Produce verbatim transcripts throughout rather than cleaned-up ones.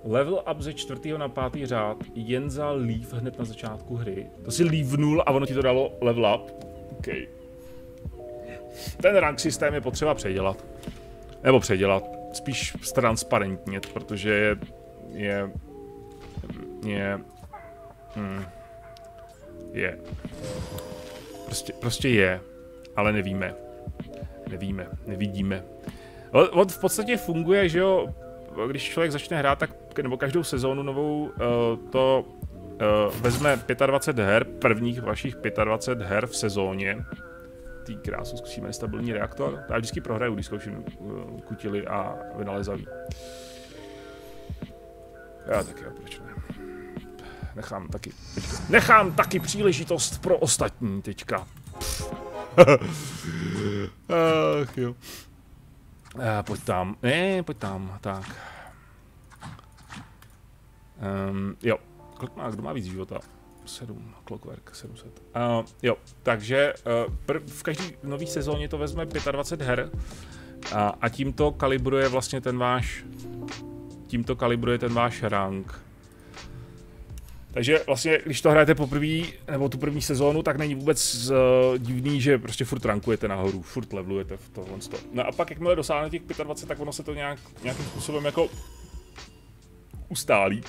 Level up ze čtvrtého na pátý řád jen za leave hned na začátku hry. To si leavenul a ono ti to dalo level up. OK. Ten rank systém je potřeba předělat. Nebo předělat. Spíš transparentnit, protože je... Je... Je... Hmm, je. Prostě, prostě je. Ale nevíme. Nevíme. Nevidíme. On v podstatě funguje, že jo, když člověk začne hrát, tak, nebo každou sezónu novou, to vezme dvacet pět her, prvních vašich dvacet pět her v sezóně. Tý krásu, zkusíme nestabilní reaktor. Já vždycky prohraju, když zkouším kutily a vynalezaví. Já taky, proč ne? Nechám taky, teďka. Nechám taky příležitost pro ostatní teďka. Ach jo. Uh, pojď tam, ne, pojď tam, tak. Um, jo, kolik má, kdo má víc života? sedm, Clockwork, sedm set. Uh, jo, takže uh, prv, v každé nové sezóně to vezme dvacet pět her a, a tímto kalibruje vlastně ten váš, tímto kalibruje ten váš rank. Takže vlastně, když to hrajete poprvé, nebo tu první sezónu, tak není vůbec uh, divný, že prostě furt rankujete nahoru, furt levelujete v tohle. No a pak, jakmile dosáhne těch dvacet pět, tak ono se to nějak, nějakým způsobem jako ustálí.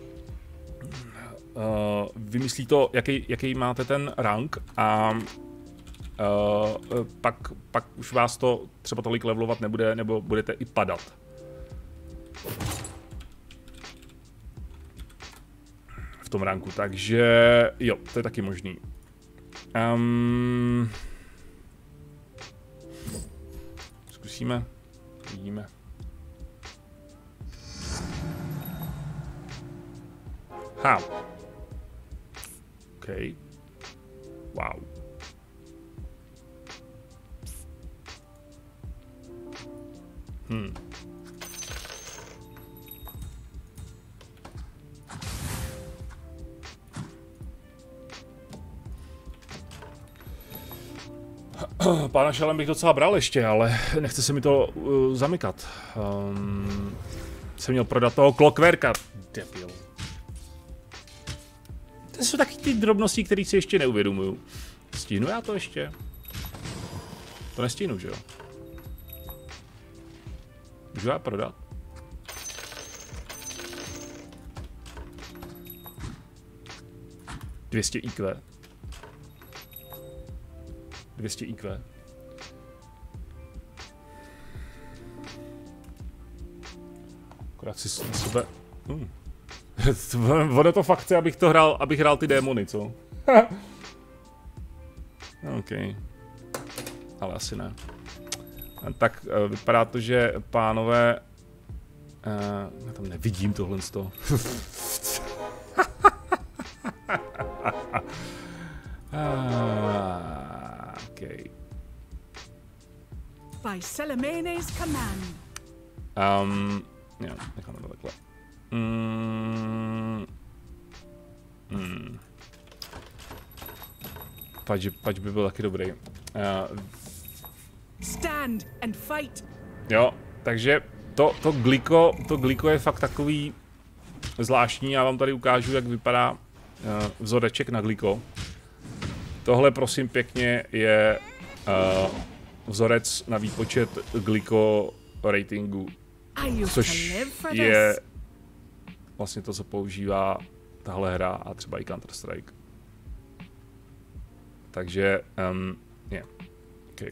Uh, vymyslí to, jaký, jaký máte ten rank a uh, pak, pak už vás to třeba tolik levelovat nebude, nebo budete i padat. V tom ranku, takže jo, to je taky možný. Um, zkusíme, vidíme. How? OK. Wow. Hmm. Pána šelem bych docela bral ještě, ale nechce se mi to uh, zamykat. Um, jsem měl prodat toho Clockworka. Debil. To jsou taky ty drobnosti, které si ještě neuvědomuju. Stíhnu já to ještě? To nestíhnu, že jo? Můžu já prodat? dvě stě í kvé. dvě stě í kvé. Akorát si na sebe... Hmm. Ono to fakt chce, abych to hrál, abych hrál ty démony, co? OK. Ale asi ne. Tak vypadá to, že pánové... Uh, já tam nevidím tohle z toho. Ah, okay. By Selemene's command. Um, jo, necháme to takhle. Mm, mm. Pač, pač by byl taky dobrý. Uh, Stand and fight. Jo, takže to, to gliko, to gliko je fakt takový zvláštní. Já vám tady ukážu, jak vypadá uh, vzoreček na gliko. Tohle prosím pěkně je uh, vzorec na výpočet gliko ratingu, což je vlastně to, co používá tahle hra a třeba i Counter-Strike. Takže, um, yeah. Okay.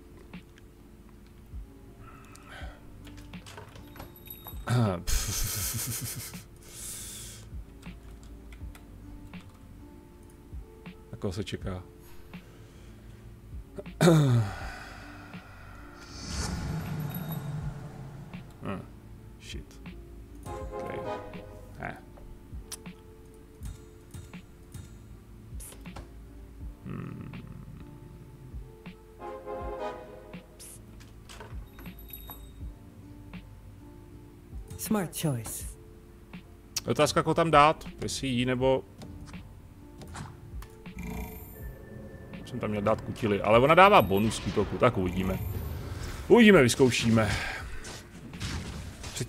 Na koho se čeká? Hmm. Shit. Okay. Eh. Hmm. Smart choice. Otázka, koho tam dát, jestli jí nebo... Jsem tam měl dát kutily, ale ona dává bonus k útoku, tak uvidíme. Uvidíme, vyzkoušíme. Před,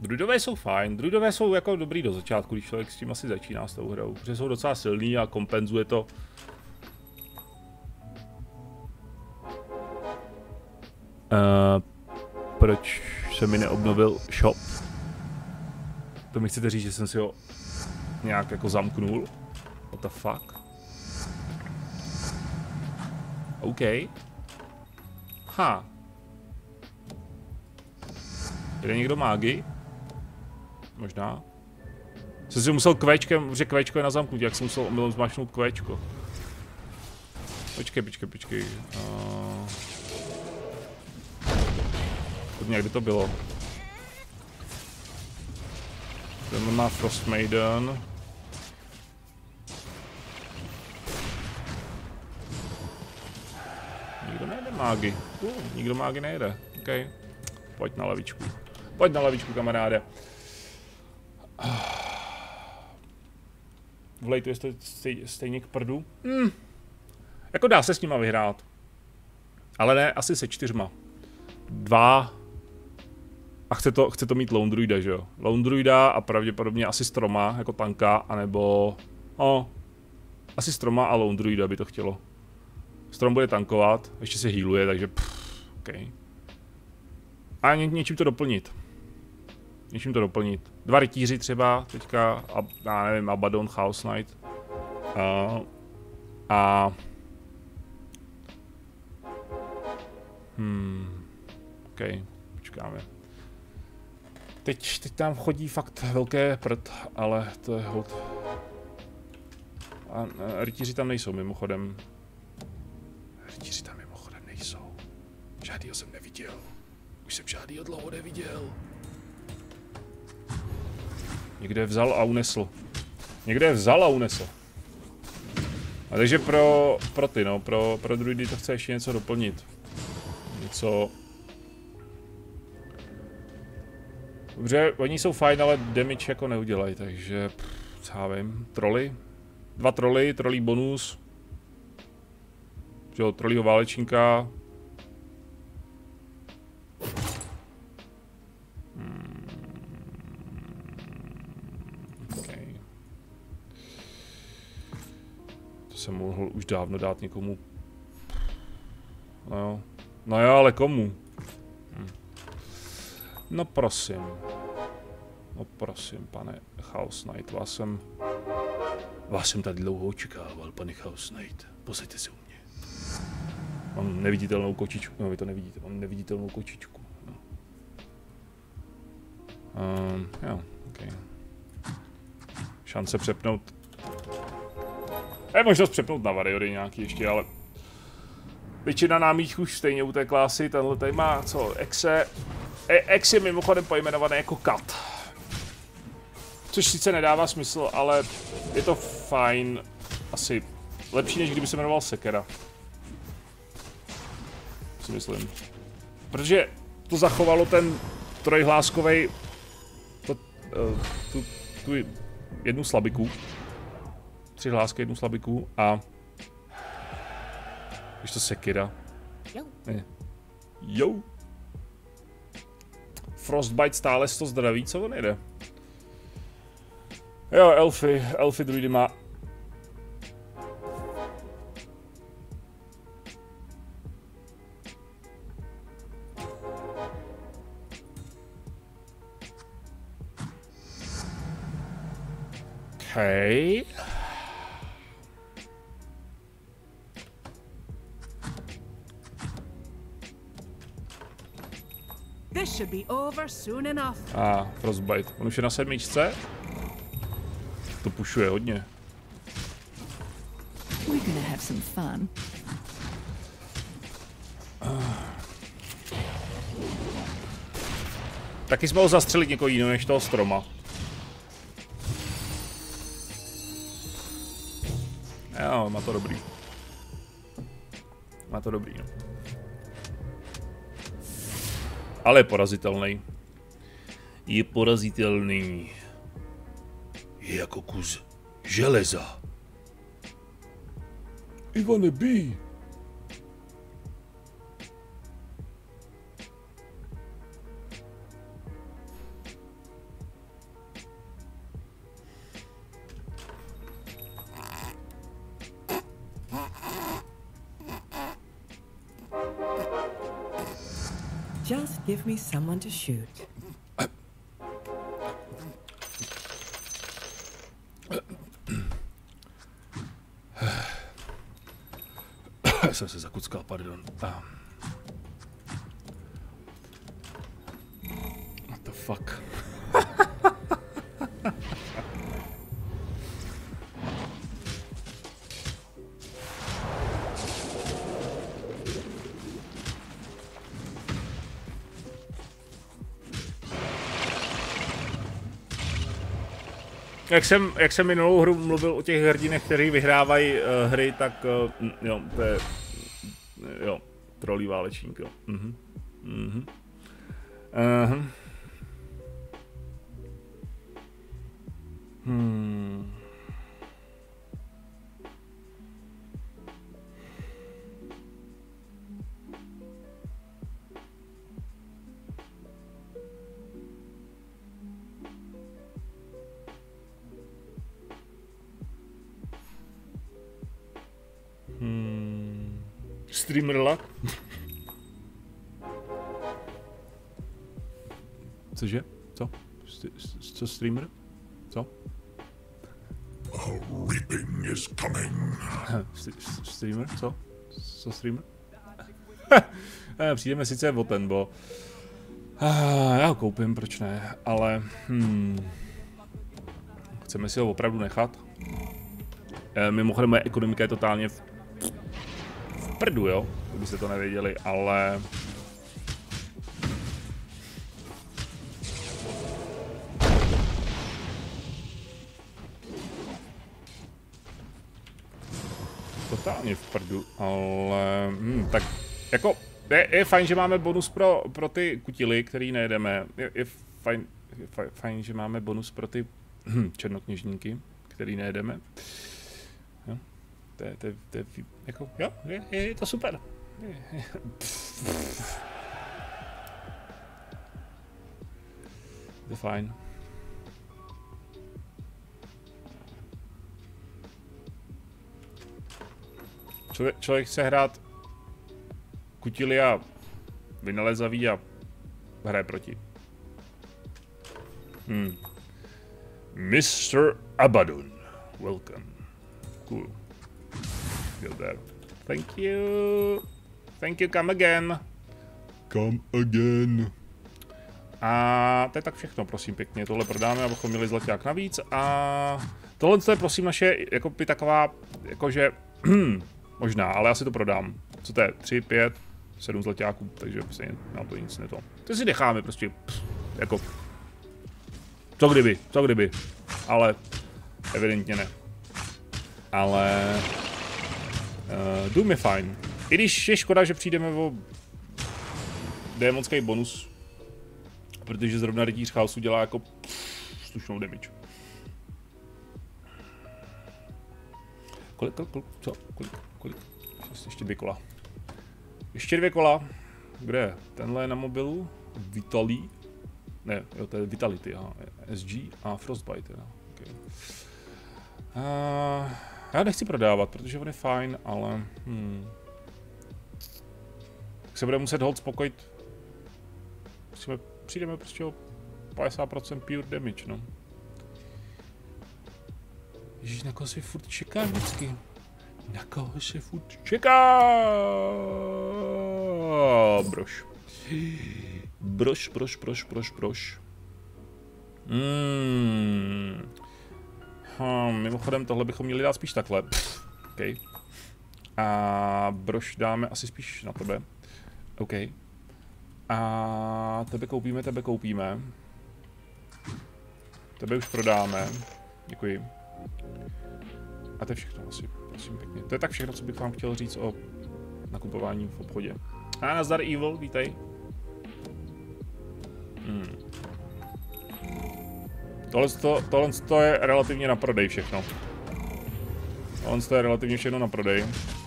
Druidové jsou fajn, druidové jsou jako dobrý do začátku, když člověk s tím asi začíná s tou hrou, protože jsou docela silný a kompenzuje to. Uh, proč se mi neobnovil shop? To mi chcete říct, že jsem si ho nějak jako zamknul? What the fuck? OK. Ha. Jde někdo mágy? Možná. Jsem si musel kvéčkem, že kvéčko je na zamknutí, jak jsem musel omylem zmáčknout kvéčko. Počkej, počkej, počkej. Uh... Kde to bylo? Ten má Frost Maiden. Nikdo nejde mágy. Uh, nikdo mágy nejde. OK. Pojď na lavičku. Pojď na lavičku, kamaráde. Vlejtu je stej, stejně k prdu. Hmm. Jako dá se s nima vyhrát. Ale ne, asi se čtyřma. Dva. A chce to, chce to mít Lone Druida, že jo? Lone Druida a pravděpodobně asi Stroma, jako tanka, anebo... No, asi Stroma a Lone Druida by to chtělo. Strom bude tankovat, ještě se healuje, takže pff, OK. A ně, něčím to doplnit. Něčím to doplnit. Dva rytíři třeba, teďka, a, já nevím, Abaddon, Chaos Knight. Uh, a... Hmm... OK, počkáme. Teď, teď tam chodí fakt velké prd, ale to je hold. A, a rytíři tam nejsou mimochodem. Rytíři tam mimochodem nejsou. Žádnýho jsem neviděl. Už jsem žádnýho dlouho neviděl. Někde vzal a unesl. Někde vzal a unesl. A takže pro, pro ty no, pro, pro druidy to chce ještě něco doplnit. Něco... Dobře, oni jsou fajn, ale damage jako neudělají, takže pff, co já vím, troly. Dva troly, trolí bonus. Jo, trolího válečníka. Hmm. Okay. To jsem mohl už dávno dát někomu. No jo, no jo, ale komu? Hm. No prosím. No prosím, pane Chaos Knight, vás jsem... Vás jsem tady dlouho očekával, pane Chaos Knight. Posaďte se u mě. Mám neviditelnou kočičku, no vy to nevidíte, mám neviditelnou kočičku. No. Um, jo, ok. Šance přepnout. Je možnost přepnout na Warriory nějaký ještě, ale... Většina námích už stejně u té klásy, tenhle tady má co, Exe... Ex je mimochodem pojmenovaný jako kat. Což sice nedává smysl, ale je to fajn. Asi lepší, než kdyby se jmenoval Sekera. Si myslím. Protože to zachovalo ten trojhláskovej... To, uh, tu, tu jednu slabiku. Tři hlásky, jednu slabiku a... Když to Sekira. Jo. Ne. Jo. Frostbite stále sto zdraví, co on jde? Jo, elfy, elfy druidy má. Okay. This should be over soon enough. A ah, Frostbite. On už je na sedmičce? To pušuje hodně. We're gonna have some fun. Taky jsme ho zastřelit někoho jiného než toho Stroma. Jo, má to dobrý. Má to dobrý, no. Ale je porazitelný. Je porazitelný. Je jako kus železa. Ivane B. Just give me someone to shoot. Jsem se zakuckal, pardon. What the fuck? Jak jsem, jak jsem minulou hru mluvil o těch hrdinech, kteří vyhrávají uh, hry, tak uh, jo, to je, jo, trolí válečník, jo. Mhm. Mhm. Uh-huh. Hmm. Hmm. Streamerla? Cože? Co? Co streamer? Co? A reaping is coming. Streamer? Co? Co streamer? Přijdeme sice o ten, bo... Já ho koupím, proč ne, ale... Hmm. Chceme si ho opravdu nechat. Mimochodem moje ekonomika je totálně v, v prdu, jo? Kdybyste to nevěděli, ale... Totálně v prdu, ale... Hmm, tak jako... Je, je fajn, že máme bonus pro, pro ty kutily, který nejedeme. Je, je, fajn, je fajn, fajn, že máme bonus pro ty hm, černokněžníky, který nejedeme. Jo? To je, to je, to je, jako, jo, je, je to super. Je, je. To je fajn. Člověk, člověk chce hrát kutily a vynalezavý a hraje proti. Hmm. mister Abaddon, welcome. Cool. Go there. Thank you. Thank you, come again. Come again. A to je tak všechno, prosím pěkně. Tohle prodáme, abychom měli zlaťák navíc. A tohle je prosím naše, jako by taková, jakože, možná, ale já si to prodám. Co to je? tři, pět, sedm zlaťáků, takže prostě nám to nic neto. To si necháme prostě, pff, jako, co kdyby, co kdyby, ale evidentně ne. Ale uh, Doom je fajn. I když je škoda, že přijdeme o démonský bonus, protože zrovna rytíř chaosu dělá jako pff, slušnou damage. Kolik, kolik, co? Kolik, kolik? Ještě dvě kola. Ještě dvě kola. Kde je? Tenhle je na mobilu. Vitali. Ne, jo, to je Vitality, aha. S G a Frostbite, jo. Okay. Uh, já nechci prodávat, protože on je fajn, ale... Hmm. Tak se bude muset hold spokojit. Musíme, přijdeme prostě o padesát procent pure damage, no. Ježíš, na koho si furt čeká vždycky? Na koho se furt čeká? Brož. Brož, brož, brož, brož, brož. Hmm. Hmm, mimochodem, tohle bychom měli dát spíš takhle. Pff, OK. A brož dáme asi spíš na tebe. OK. A tebe koupíme, tebe koupíme. Tebe už prodáme. Děkuji. A to je všechno asi, prosím pěkně. To je tak všechno, co bych vám chtěl říct o nakupování v obchodě. A nazdar Evil, vítej. Hmm. Tohle, to, tohle to je relativně na prodej všechno. Tohle to je relativně všechno na prodej.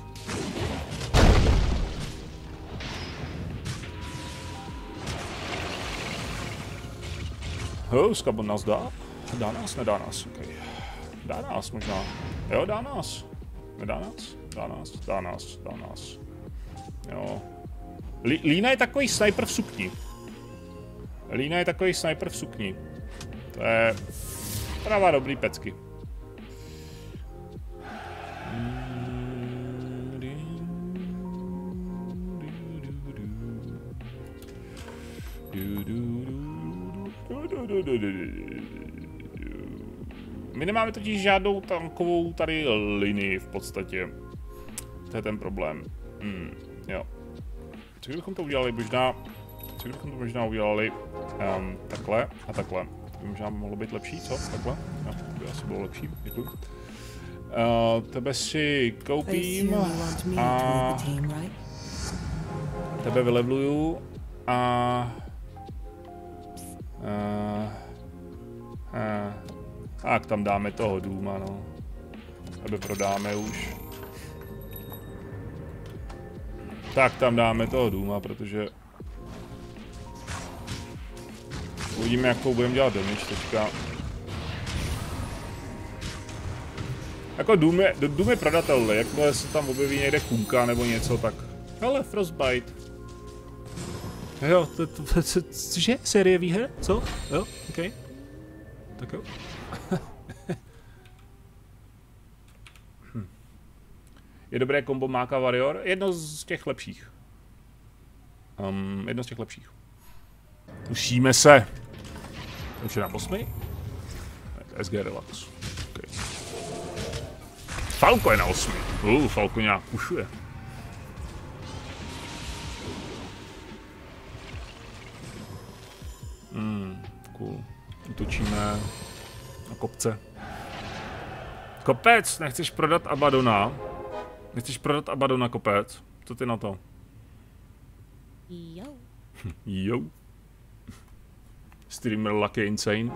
Oh, Skabon nás dá? Dá nás, nedá nás, ok. Dá nás možná. Jo, dá nás. Nedá nás? Dá nás, dá nás, dá nás. Jo. Lína je takový sniper v sukni. Lína je takový sniper v sukni. To je... Pravá dobrý pecky. My nemáme totiž žádnou tankovou tady linii v podstatě. To je ten problém. Hmm, jo. Co kdybychom to udělali možná... Co kdybychom to možná udělali um, takhle a takhle. To by možná mohlo být lepší, co? Takhle? No, to by asi bylo lepší, děkuji. Uh, tebe si koupím a... Tebe vylevluju a... Uh, uh, tak tam dáme toho důma, no. Tebe prodáme už. Tak tam dáme toho důma, protože... Uvidíme, jakou budeme dělat damage teďka. Jako dům je, dům je prodatelný, jakmile se tam objeví někde kůnka nebo něco, tak... Hele, Frostbite. Jo, to, to, to, to, cože? Série výher? Co? Jo, ok. Tak jo. hm. Je dobré kombo Máka Warrior? Jedno z těch lepších. Um, jedno z těch lepších. Musíme se. Už je na osmi? S G Relax. Okay. Falco je na osmi. Uh, Falco nějak pušuje. Hmm, cool. Utočíme na kopce. Kopec, nechceš prodat Abadona? Nechceš prodat Abadona, kopec? Co ty na to? Jo. Jo. Streamer Luck je insane.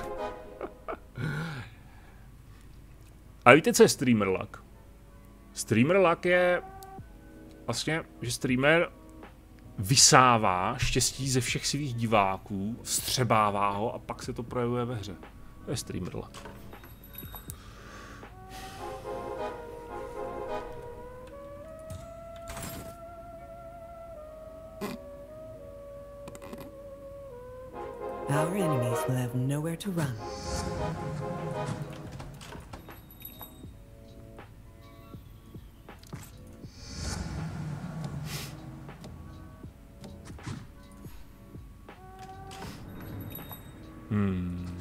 A víte, co je Streamer Luck? Streamer Luck je vlastně, že streamer vysává štěstí ze všech svých diváků, vstřebává ho a pak se to projevuje ve hře. To je Streamer Luck. Our enemies will have nowhere to run. Hmm.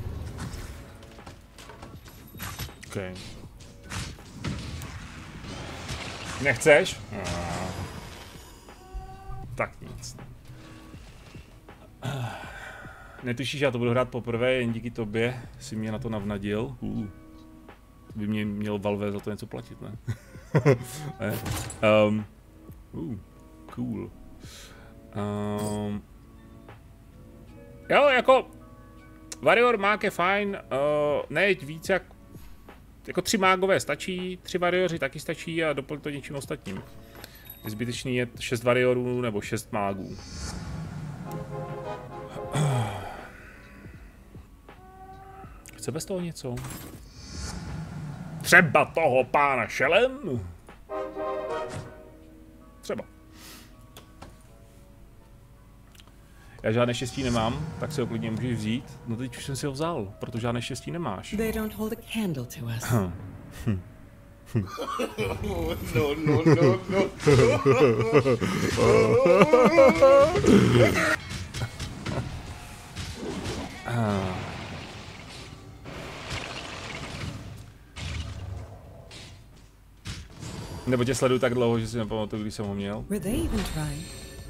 Okay. Nechceš? Ah. Tak nic. Netušíš, já to budu hrát poprvé, jen díky tobě si mě na to navnadil. Uh. By mě měl Valve za to něco platit, ne? ne? Um. Uh. Cool. Um. Jo, jako... Warrior mák je fajn, uh, nejeď víc jak... Jako tři mágové stačí, tři warrioři taky stačí a doplň to něčím ostatním. Zbytečný je šest warriorů nebo šest mágů. Chce bez toho něco? Třeba toho pána šelem? Třeba. Já žádné štěstí nemám, tak si ho klidně můžeš vzít. No teď už jsem si ho vzal, protože žádné štěstí nemáš. They don't hold a candle to us. No, no, no, no. Nebo tě sleduju tak dlouho, že si nepamatuju, když jsem ho měl. Were they even trying?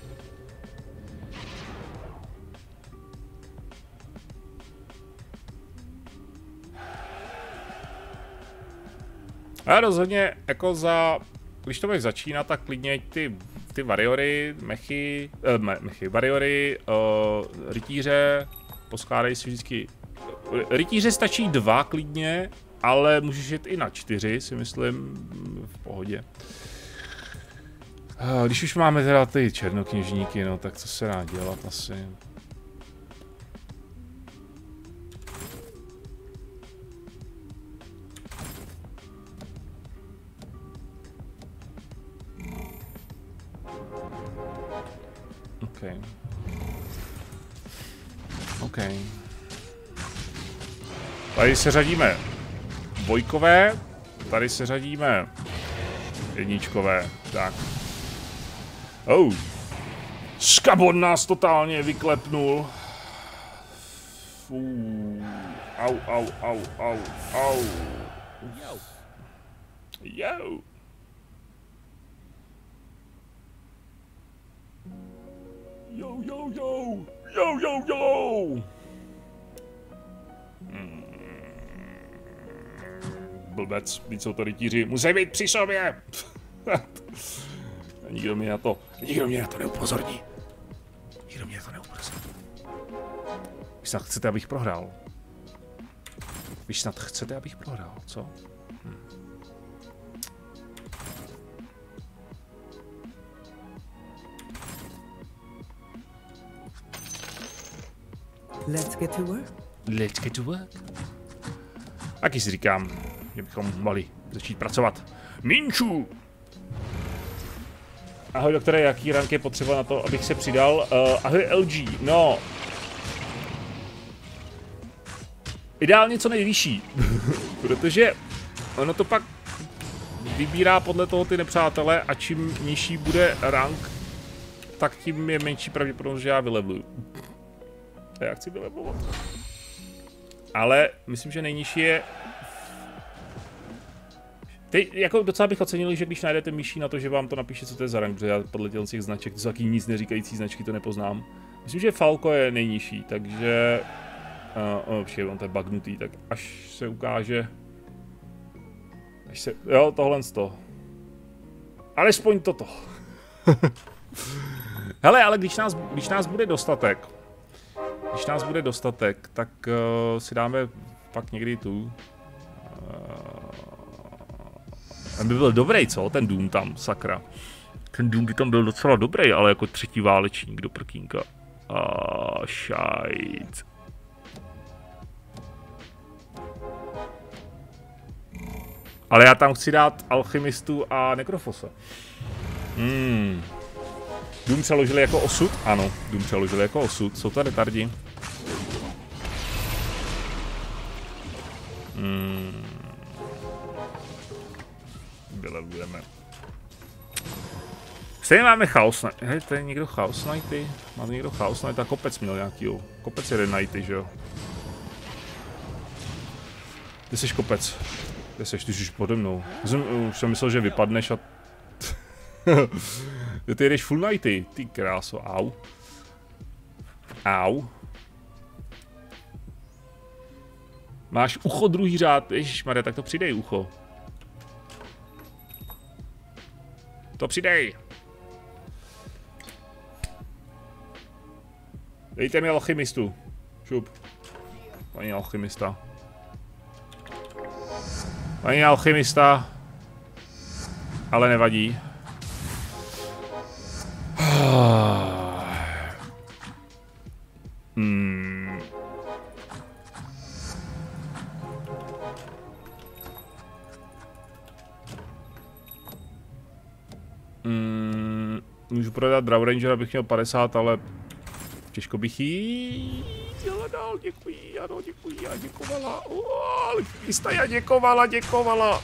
A rozhodně jako za, když to budeš začínat, tak klidně ty, ty warriory, mechy, eh, me, mechy, warriory, uh, rytíře, poskládej si vždycky, rytíře stačí dva klidně, ale můžeš jít i na čtyři, si myslím, v pohodě. Uh, když už máme teda ty černokněžníky, no tak co se dá dělat asi. OK. OK. Tady se řadíme dvojkové, tady se řadíme jedničkové, tak. Oh. Skabon nás totálně vyklepnul. Fů. Au, au, au, au, au. Yo. Yo. Yo, yo, yo. Yo, yo, yo. Hmm. Blbec, víc jsou to rytíři, musí být při sobě. Nikdo mě na to, nikdo mě na to neupozorní. Nikdo mě na to neupozorní. Vy snad chcete, abych prohrál? Vy snad chcete, abych prohrál, co? Hm. Let's get to work. Let's get to work. Taky si říkám, že bychom mohli začít pracovat. Minču! Ahoj doktore, jaký rank je potřeba na to, abych se přidal? Uh, ahoj L G, no. Ideálně co nejvyšší, protože ono to pak vybírá podle toho ty nepřátelé a čím nižší bude rank, tak tím je menší pravděpodobnost, že já vylevluju. A já chci vylevlovat. Ale myslím, že nejnižší je... Teď jako docela bych ocenil, že když najdete myší na to, že vám to napíše, co to je za rank, protože já podle těch značek, to jsou taky nic neříkající značky, to nepoznám. Myslím, že Falco je nejnižší, takže... Uh, uh, on to je bugnutý, tak až se ukáže... Až se... Jo, tohle z toho. Alespoň toto. Hele, ale když nás, když nás bude dostatek, když nás bude dostatek, tak uh, si dáme pak někdy tu. Uh, ten by byl dobrý, co? Ten Doom tam, sakra. Ten Doom by tam byl docela dobrý, ale jako třetí válečník do prkínka. A uh, šajt. Ale já tam chci dát alchymistu a nekrofose. Hmm. Doom přeložili jako osud? Ano, Doom přeložili jako osud. Jsou to retardi. Hmm. Vylevujeme. Stejně máme Chaos Knight. Hej, to je někdo Chaos Knighty? Má někdo Chaos Knight? A kopec měl nějakýho. Kopec jeden Knighty, že jo? Ty jsi kopec. Ty jsi, ty jsi pode mnou. Jsem, už jsem myslel, že vypadneš a... Ty jedeš full nighty, ty kráso, au. Au. Máš ucho druhý řád, ježišmarja, tak to přidej ucho. To přidej. Dejte mi alchymistu. Šup. Paní alchymista. Paní alchymista. Ale nevadí. Hmm. Hmm. Můžu prodat Draw Ranger, abych měl padesát, ale těžko bych jí dál, děkuji, ano, děkuji, a děkovala. Oh, jistá, já děkovala, děkovala.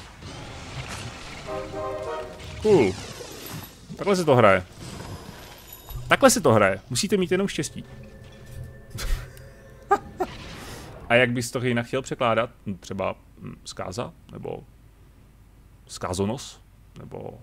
Cool. Takhle se to hraje. Takhle se to hraje. Musíte mít jenom štěstí. A jak bys to jinak chtěl překládat? Třeba zkáza? Nebo zkázonos? Nebo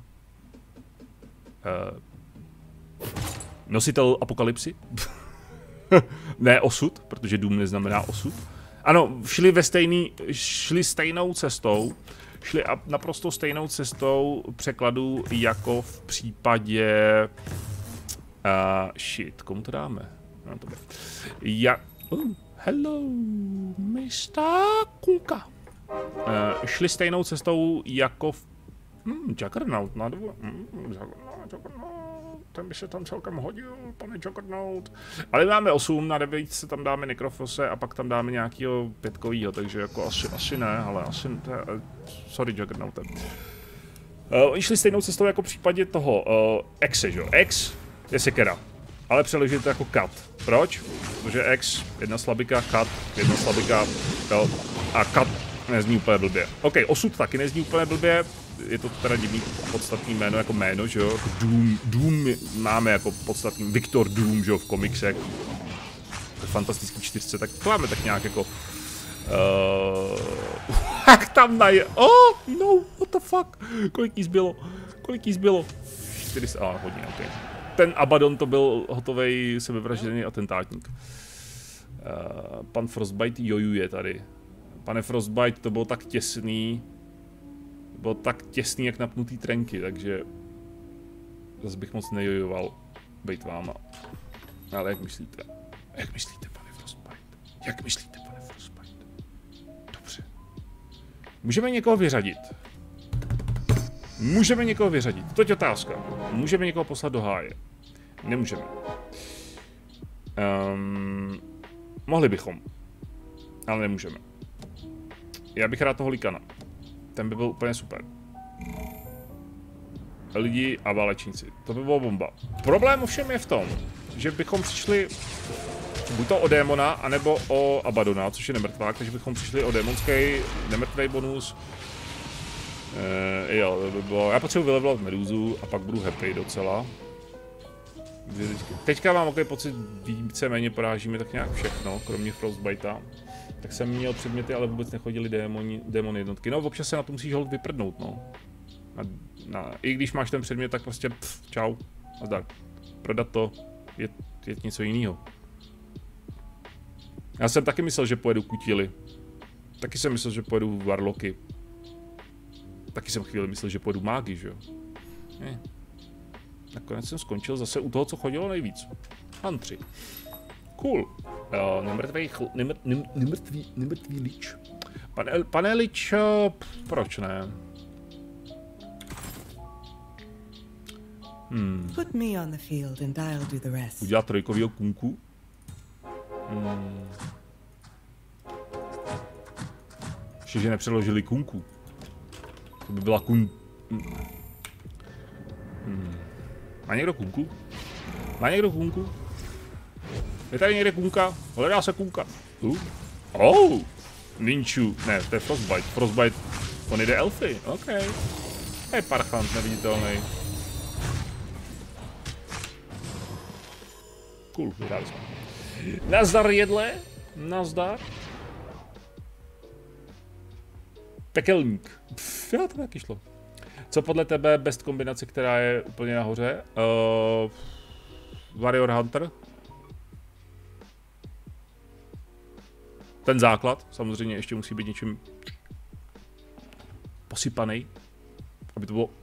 eh, nositel apokalypsy? Ne osud, protože dům neznamená osud. Ano, šli ve stejný, šli stejnou cestou, šli naprosto stejnou cestou překladu jako v případě uh, shit, komu to dáme? No, to bude. Ja, oh, hello, mister Kunka. Uh, šli stejnou cestou jako v hmm, Juggernaut, na dvou, hmm, Juggernaut, Juggernaut. Ten by se tam celkem hodil, pane Juggernaut. Ale máme osm, na devět se tam dáme Necrofose a pak tam dáme nějakýho pětkovýho, takže jako asi, asi ne, ale asi, to je, sorry Juggernaute. Uh, oni šli stejnou cestou jako v případě toho uh, Exe, že jo? Ex je sekera. ale přeložit to jako cut. Proč? Protože X, jedna slabika, cut, jedna slabika, jo, a cut nezní úplně blbě. OK, osud taky nezní úplně blbě, je to teda divný podstatný jméno jako jméno, že jo, jako Doom, Doom máme jako podstatný, Viktor Doom, že jo, v komiksech, fantastický čtyřce, tak to máme tak nějak jako, uh, jak tam naje, oh, no, what the fuck, kolik jí zbylo, kolik jí zbylo, čtyři sta, a hodně, OK. Ten Abaddon to byl hotovej sebevražděný atentátník. Uh, pan Frostbite jojuje tady. Pane Frostbite, to bylo tak těsný, bylo tak těsný jak napnutý trenky, takže zase bych moc nejojoval bejt váma. Ale jak myslíte? Jak myslíte, pane Frostbite? Jak myslíte, pane Frostbite? Dobře. Můžeme někoho vyřadit. Můžeme někoho vyřadit. To je otázka. Můžeme někoho poslat do háje. Nemůžeme. Um, mohli bychom. Ale nemůžeme. Já bych rád toho Likana. Ten by byl úplně super. Lidi a válečníci. To by bylo bomba. Problém ovšem je v tom, že bychom přišli buď to o démona, anebo o Abaddona, což je nemrtvák, takže bychom přišli o démonský nemrtvý bonus. E, jo, to by bylo. Já potřebuji vylevelovat Medúzu a pak budu happy docela. Teďka mám takový pocit, víceméně porážíme tak nějak všechno, kromě Frostbite'a. Tak jsem měl předměty, ale vůbec nechodili démoni, démon jednotky. No, občas se na to musíš hold vyprdnout, no. Na, na, I když máš ten předmět, tak prostě pff, čau, nazdar. Prodat to je, je něco jiného. Já jsem taky myslel, že pojedu kutily. Taky jsem myslel, že pojedu Warlocky. Taky jsem chvíli myslel, že pojedu mágy, že jo. Ne. Nakonec jsem skončil zase u toho, co chodilo nejvíc. Huntři. Cool. Uh, nemrtvý, chl, nemr, nem, nemrtvý, nemrtvý lič. Pane, pane lič, uh, proč ne? Hmm. Put me on the field and I'll do the rest. Udělat trojkovýho kunku? Hmm. Ještě, že nepřeložili kunku. To by byla kun... Hmm. Má někdo kunku? Má někdo kunku? Je tady někde kunka? Hledá se kunka. Uh. Oh! Ninchu. Ne, to je Frostbite. Frostbite. On jde elfy. OK. To je parchant neviditelný. Cool, vyhráli jsme. Nazdar jedle. Nazdar. Pekelník. Pff, já to taky šlo. Co podle tebe best kombinace, která je úplně nahoře? Uh, Warrior Hunter. Ten základ samozřejmě ještě musí být něčím posypaný, aby to bylo...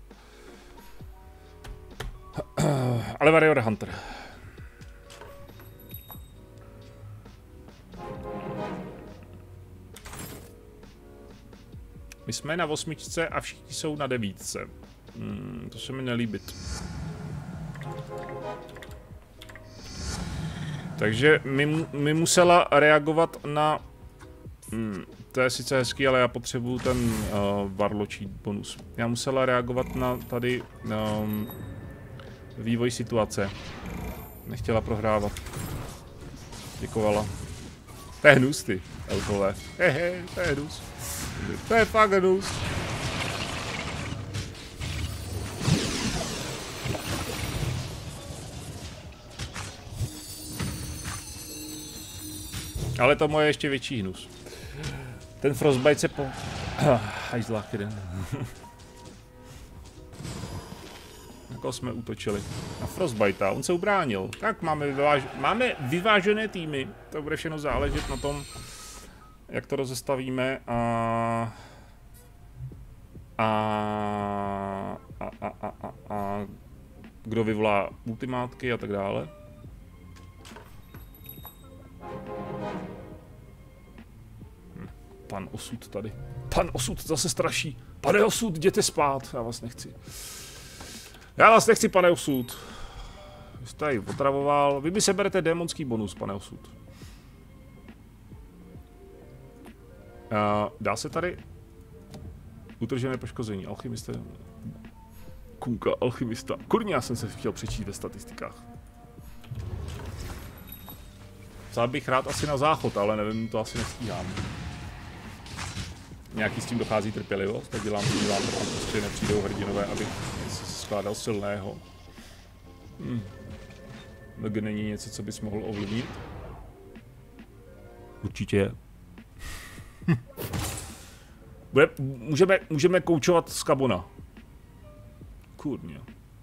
Ale Warrior Hunter. My jsme na osmičce a všichni jsou na devítce. Hmm, to se mi nelíbí. Takže mi, mi musela reagovat na... Hmm, to je sice hezký, ale já potřebuju ten uh, varločí bonus. Já musela reagovat na tady um, vývoj situace. Nechtěla prohrávat. Děkovala. To je hnus, ty elfové. Hehe, to je hnus. To je fakt hnus. Ale to moje ještě větší hnus. Ten Frostbite se po... Hajzlák jeden. Jako jsme útočili. Na Frostbite, on se ubránil. Tak máme, vyváž... máme vyvážené týmy. To bude všechno záležet na tom, jak to rozestavíme a... A... A, a, a, a, a... Kdo vyvolá ultimátky a tak dále. Hm, pan osud tady. Pan osud zase straší. Pane osud, jděte spát. Já vás nechci. Já vás nechci, pane osud. Vy jste tady otravoval. Vy mi seberete démonský bonus, pane osud. Uh, dá se tady utržené poškození. Alchymista. Kunka, alchymista. Kurně, já jsem se chtěl přečíst ve statistikách. Docela bych rád asi na záchod, ale nevím, to asi nestíhám. Nějaký s tím dochází trpělivost, tak dělám, dělám, pokud prostě nepřijdou hrdinové, abych si skládal silného. Hmm. Log není něco, co bys mohl ovlivnit? Určitě. Bude, můžeme, můžeme koučovat z Kabona. Kurně.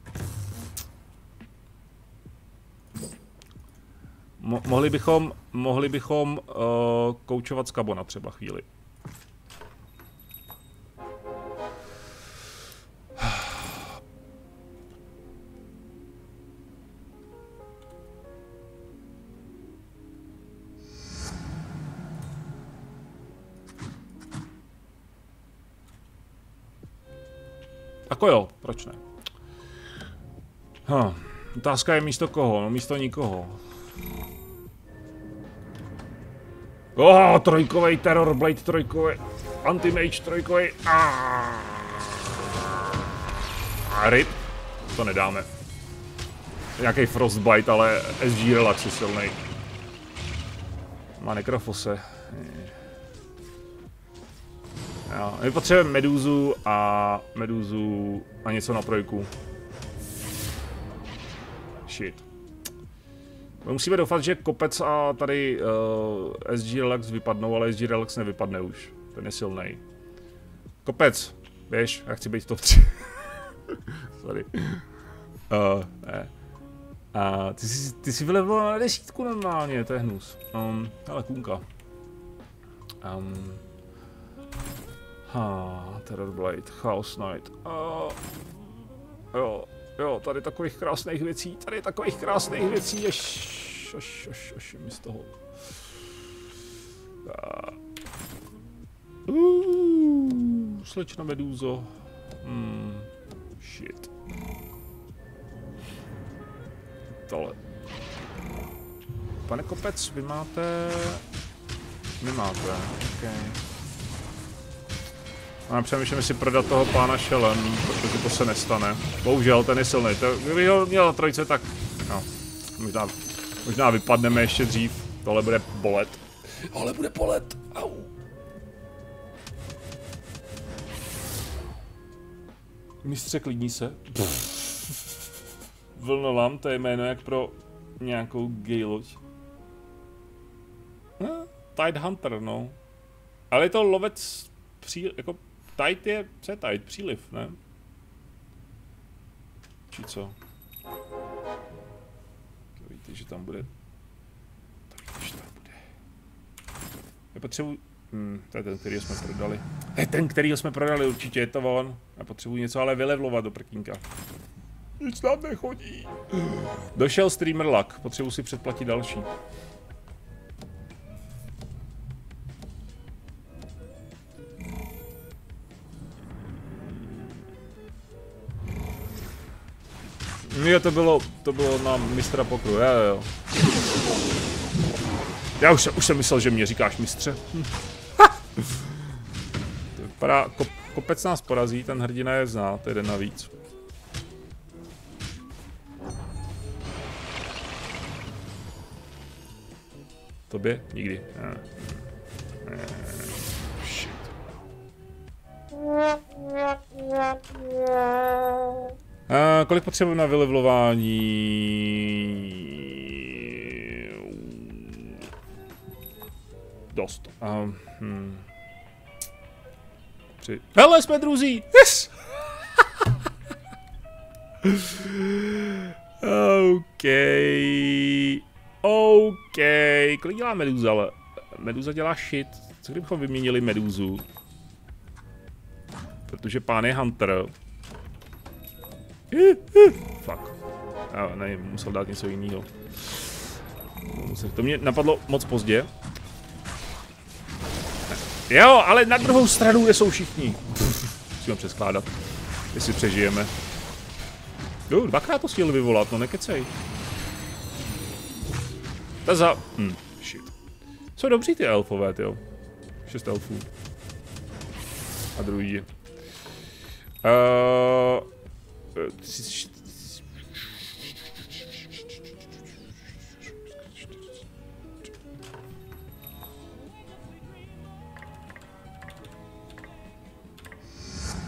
Mo mohli bychom, mohli bychom uh, koučovat z Kabona třeba chvíli. Ako jo, proč ne? Hm. Otázka je místo koho, no místo nikoho. Oh, trojkovej Terror Blade, trojkovej Anti-Mage, trojkovej. A rip. To nedáme. Nějaký Frostbite, ale S G Relax je silnej. Má Necrofose. Jo, my potřebujeme Medúzu a Medúzu a něco na trojku. Shit. My musíme doufat, že kopec a tady uh, S G Relax vypadnou, ale S G Relax nevypadne už. Ten je silnej. Kopec, běž, já chci být v top tři. Sorry. Uh, ne. A ty jsi, ty jsi vylevil na desítku normálně, to je hnus. Um, ale kůnka. Um, ha, Terror Blade, Chaos Knight. Uh, jo. Jo, tady takových krásných věcí, tady takových krásných věcí, až, až, až, až mi z toho. Uh, slečna Medúzo. Hmm, shit. Tohle. Pane Kopec, vy máte... Vy máte, okej. A přemýšlím, jestli prodat toho pána Šelen, protože to se nestane. Bohužel, ten je silný. Kdyby ho měl na trojce, tak no, možná, možná vypadneme ještě dřív. Tohle bude bolet. Tohle bude bolet. Au. Mistře, klidní se. Vlnolam, to je jméno jak pro nějakou gay loď. No, Tide Hunter, no. Ale je to lovec pří, jako Tide je, co je Tide? Příliv, ne? Či co? To víte, že tam bude... To víte, že tam bude... Já potřebuji... Hmm, to je ten, který jsme prodali. To je ten, který jsme prodali, určitě je to on. Já potřebuji něco ale vylevlovat do prkínka. Nic nám nechodí. Došel streamer luck, potřebuji si předplatit další. Jo, to bylo, to bylo na mistra pokru, jo, jo. Já už, už jsem myslel, že mě říkáš mistře. Hm. To vypadá, kop, kopec nás porazí, ten hrdina je zná, to je jeden navíc. Tobě? Nikdy. Ne. Ne. Shit. A kolik potřebuji na vylevlování? Dost. Um, hmm. Při... Hele, jsme druzí! Yes! OK. OK. Kolik dělá Medúza, ale Medúza dělá shit. Co kdybychom vyměnili Medúzu? Protože pán je Hunter. Fuck. Já nevím, musel dát něco jiného. To mě napadlo moc pozdě. Jo, ale na druhou stranu, kde jsou všichni. Musíme přeskládat, jestli přežijeme. Jo, dvakrát to stihl vyvolat, no nekecej. Ta za... Hm, shit. Jsou dobří ty elfové, tyjo. Šest elfů. A druhý. Uh,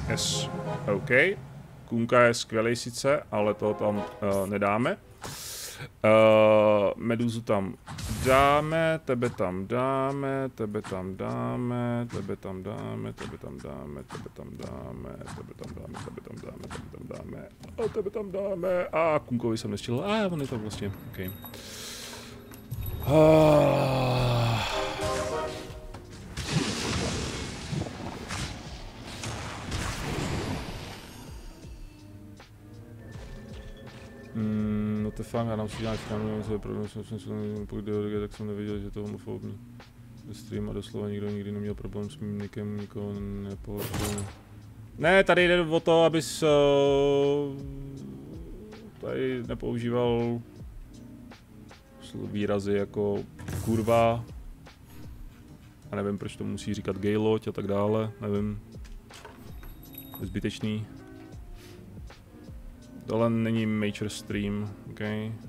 Yes. OK. Kunka je skvělý sice, ale to tam uh, nedáme. Uh, Meduzu tam dáme, tebe tam dáme, tebe tam dáme, tebe tam dáme, tebe tam dáme, tebe tam dáme, tebe tam dáme, tebe tam dáme, tebe tam dáme, a tebe tam dáme, a Kunkovi jsem nestřelil, a on je to vlastně, OK. Uh, Mm, no to fakt, já nám si dělat stranu, mám své problémy, jsem se pokud jde, tak jsem nevěděl, že je to homofobní. Ve stream a doslova nikdo nikdy neměl problém s mým nikem, nikoho nepohodl. Ne, tady jde o to, abys uh, tady nepoužíval výrazy jako kurva. A nevím, proč to musí říkat gay loď a tak dále, nevím. Je zbytečný. Tohle není major stream, OK.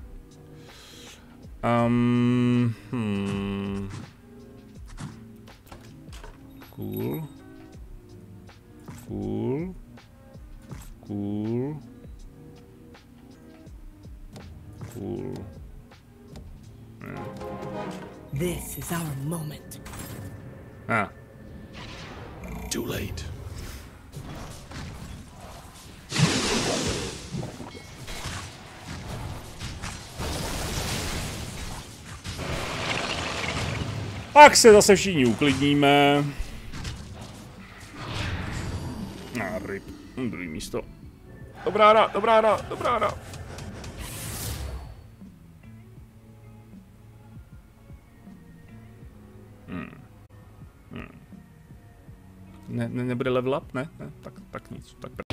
Um, hmm. Cool. Cool. Cool. Cool. Hmm. This is our moment. Ah. Too late. Tak se zase všichni uklidníme. A ryb. Druhý místo. Dobrá hra, dobrá hra, dobrá hra. Hmm. Hmm. Ne, ne, nebude level up, ne? ne? Tak, tak nic, tak